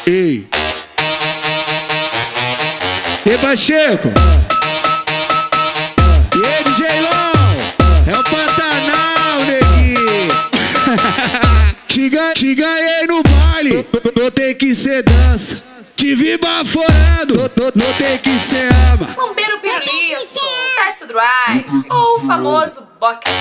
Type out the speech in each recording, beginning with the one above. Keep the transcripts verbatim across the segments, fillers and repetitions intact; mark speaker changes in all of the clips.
Speaker 1: Ei. E Pacheco. E aí, D J Long. É o Pantanal, neguinho. Te ganhei no baile, não tem que ser dança. Te vi baforando, não tem que ser ama.
Speaker 2: Bombeiro pirulito, test drive ou o famoso bucket.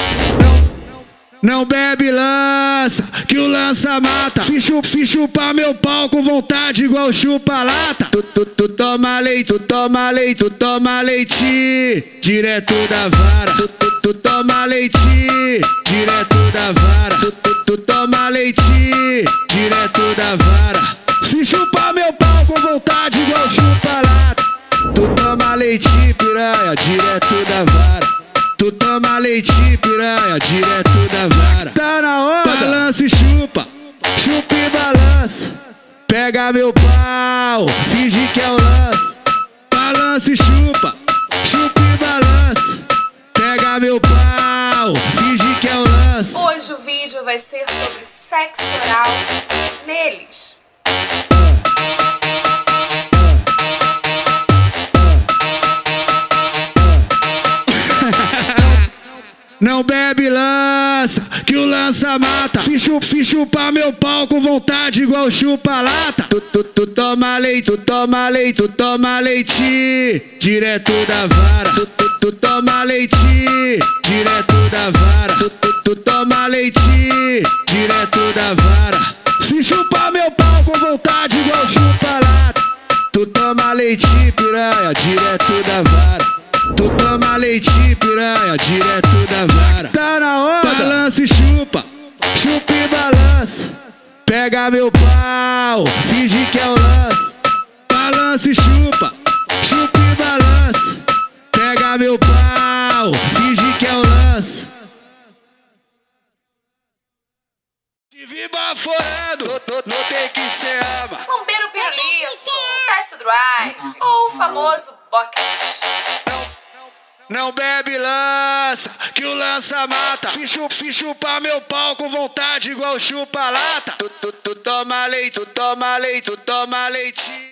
Speaker 1: Não bebe lança, que o lança mata. Se, chupa, se chupar meu pau com vontade igual chupa-lata. Tu, tu, tu toma leite, tu toma leite, tu toma leite direto da vara. Tu, tu, tu toma leite direto da vara. Tu, tu, tu toma leite direto da vara. Se chupar meu pau com vontade igual chupa-lata. Tu toma leite, piranha, direto da vara. Tu toma leite, piranha, direto da vara. Tá na hora, balança e chupa, chupa e balança. Pega meu pau, finge que é o lance. Balança e chupa, chupa e balança. Pega meu pau, finge que é o lance.
Speaker 2: Hoje o vídeo vai ser sobre sexo oral neles.
Speaker 1: Não bebe lança, que o lança mata. Se, chupa, se chupar meu pau com vontade igual chupa-lata. Tu, tu, tu toma leite, tu toma leite, tu toma leite direto da vara. Tu, tu, tu toma leite direto da vara. Tu, tu, tu toma leite direto da vara. Se chupar meu pau com vontade igual chupa-lata. Tu toma leite, piranha, direto da vara. Tu toma leite, piranha, direto da vara. Tá na hora, balança e chupa, chupa e balança. Pega meu pau, finge que é o lance. Balança e chupa, chupa e balança. Pega meu pau, finge que é o lance. Te vi baforando, não tem que ser ama.
Speaker 2: Bombeiro pirulito, test drive ou o famoso bucket.
Speaker 1: Não bebe lança, que o lança mata. Se, chupa, se chupar meu pau com vontade igual chupa-lata. Tu, tu, tu toma leite, tu toma leite, tu toma leite.